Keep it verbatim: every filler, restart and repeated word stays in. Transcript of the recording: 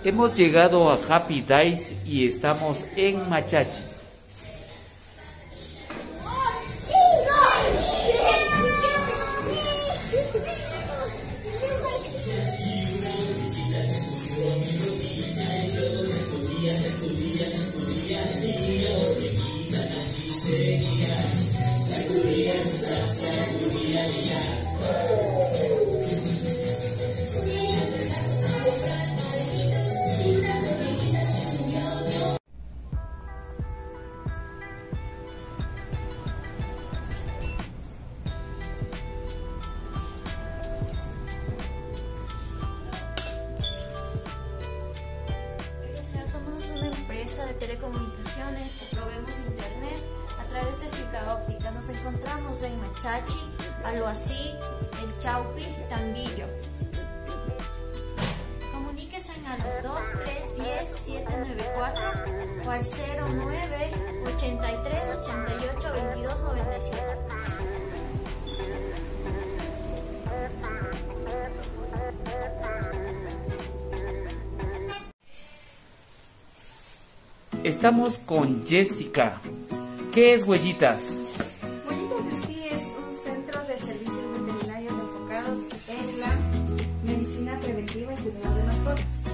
Hemos llegado a Happy Days y estamos en Machachi. De telecomunicaciones que proveemos internet a través de fibra óptica. Nos encontramos en Machachi, Aloasí, El Chaupi, Tambillo. Comuníquese al dos tres uno cero siete nueve cuatro o al cero nueve ochenta y tres ochenta y ocho veintidós noventa y siete. Estamos con Jessica. ¿Qué es Huellitas? Huellitas en sí es un centro de servicios veterinarios enfocados en la medicina preventiva y cuidado de mascotas.